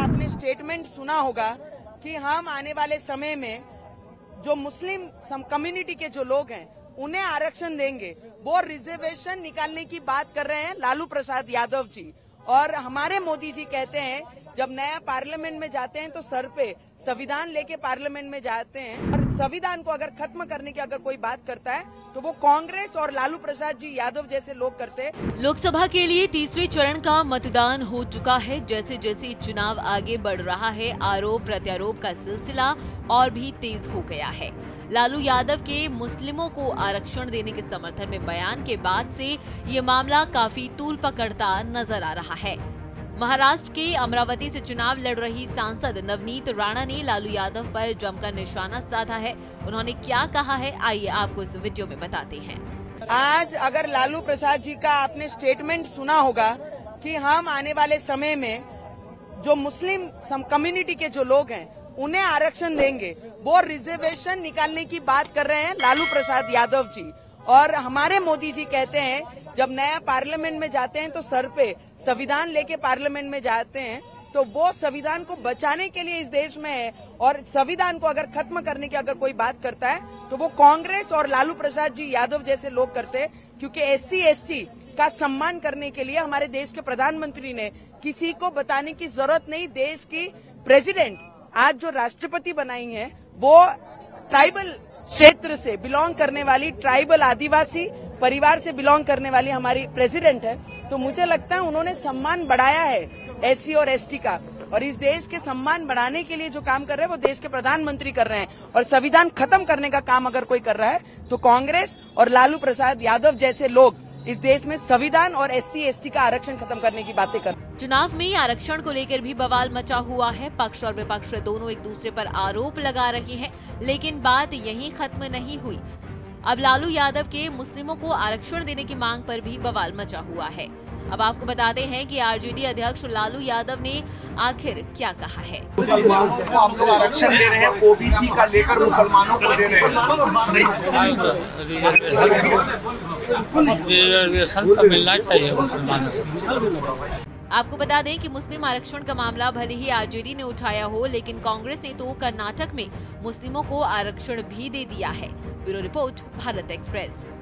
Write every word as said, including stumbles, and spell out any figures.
आपने स्टेटमेंट सुना होगा कि हम आने वाले समय में जो मुस्लिम कम्युनिटी के जो लोग हैं उन्हें आरक्षण देंगे। वो रिजर्वेशन निकालने की बात कर रहे हैं लालू प्रसाद यादव जी। और हमारे मोदी जी कहते हैं जब नया पार्लियामेंट में जाते हैं तो सर पे संविधान लेके पार्लियामेंट में जाते हैं, और संविधान को अगर खत्म करने की अगर कोई बात करता है तो वो कांग्रेस और लालू प्रसाद जी यादव जैसे लोग करते हैं। लोकसभा के लिए तीसरे चरण का मतदान हो चुका है। जैसे जैसे चुनाव आगे बढ़ रहा है, आरोप प्रत्यारोप का सिलसिला और भी तेज हो गया है। लालू यादव के मुस्लिमों को आरक्षण देने के समर्थन में बयान के बाद से ये मामला काफी तूल पकड़ता नजर आ रहा है। महाराष्ट्र के अमरावती से चुनाव लड़ रही सांसद नवनीत राणा ने लालू यादव पर जमकर निशाना साधा है। उन्होंने क्या कहा है, आइए आपको इस वीडियो में बताते हैं। आज अगर लालू प्रसाद जी का आपने स्टेटमेंट सुना होगा कि हम आने वाले समय में जो मुस्लिम कम्युनिटी के जो लोग हैं उन्हें आरक्षण देंगे, वो रिजर्वेशन निकालने की बात कर रहे हैं लालू प्रसाद यादव जी। और हमारे मोदी जी कहते हैं जब नया पार्लियामेंट में जाते हैं तो सर पे संविधान लेके पार्लियामेंट में जाते हैं, तो वो संविधान को बचाने के लिए इस देश में है। और संविधान को अगर खत्म करने की अगर कोई बात करता है तो वो कांग्रेस और लालू प्रसाद जी यादव जैसे लोग करते हैं, क्योंकि एससी एसटी का सम्मान करने के लिए हमारे देश के प्रधानमंत्री ने किसी को बताने की जरूरत नहीं, देश की प्रेसिडेंट आज जो राष्ट्रपति बनाई है वो ट्राइबल क्षेत्र से बिलोंग करने वाली, ट्राइबल आदिवासी परिवार से बिलोंग करने वाली हमारी प्रेसिडेंट है। तो मुझे लगता है उन्होंने सम्मान बढ़ाया है एससी और एसटी का, और इस देश के सम्मान बढ़ाने के लिए जो काम कर रहे हैं वो देश के प्रधानमंत्री कर रहे हैं। और संविधान खत्म करने का काम अगर कोई कर रहा है तो कांग्रेस और लालू प्रसाद यादव जैसे लोग इस देश में संविधान और एससी एसटी का आरक्षण खत्म करने की बातें कर। चुनाव में आरक्षण को लेकर भी बवाल मचा हुआ है। पक्ष और विपक्ष दोनों एक दूसरे पर आरोप लगा रहे हैं, लेकिन बात यहीं खत्म नहीं हुई। अब लालू यादव के मुस्लिमों को आरक्षण देने की मांग पर भी बवाल मचा हुआ है। अब आपको बताते हैं कि आरजेडी अध्यक्ष लालू यादव ने आखिर क्या कहा है। मुसलमानों को हम लोग आरक्षण दे रहे हैं, ओबीसी का लेकर मुसलमानों को दे रहे हैं। रिजर्वेशन तो मिलना चाहिए मुसलमानों को। आपको बता दें कि मुस्लिम आरक्षण का मामला भले ही आरजेडी ने उठाया हो, लेकिन कांग्रेस ने तो कर्नाटक में मुस्लिमों को आरक्षण भी दे दिया है। Bureau report, Bharat express.